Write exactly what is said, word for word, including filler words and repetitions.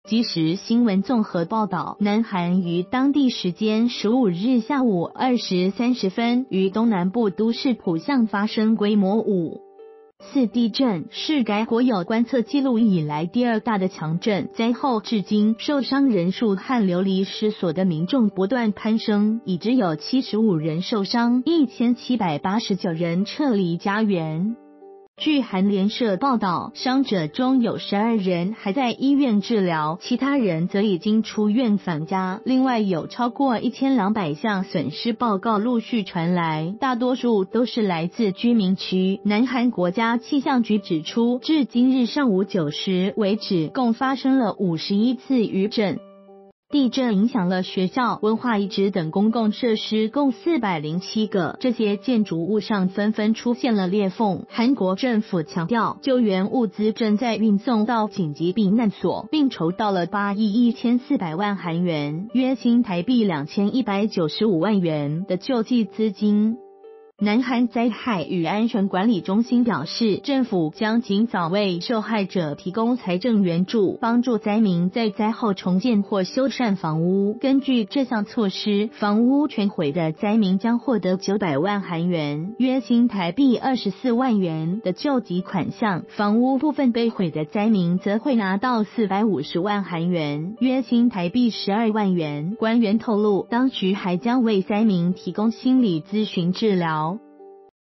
即时新闻综合报道，南韩于当地时间十五日下午二时三十分于东南部都市浦项发生规模五四地震，是该国有观测记录以来第二大的强震。灾后至今，受伤人数和流离失所的民众不断攀升，已知有七十五人受伤，一千七百八十九人撤离家园。据韩联社报道，伤者中有十二人还在医院治疗，其他人则已经出院返家。另外有超过一千两百项损失报告陆续传来，大多数都是来自居民区。南韩国家气象局指出，至今日上午九时为止，共发生了五十一次余震。地震影响了学校、文化遗址等公共设施共四百零七个，这些建筑物上纷纷出现了裂缝。韩国政府强调，救援物资正在运送到紧急避难所，并筹到了八亿一千四百万韩元，约新台币两千一百九十五万元的救济资金。南韩灾害与安全管理中心表示，政府将尽早为受害者提供财政援助，帮助灾民在灾后重建或修缮房屋。根据这项措施，房屋全毁的灾民将获得九百万韩元，约新台币二十四万元的救济款项；房屋部分被毁的灾民则会拿到四百五十万韩元，约新台币十二万元。官员透露，当局还将为灾民提供心理咨询治疗。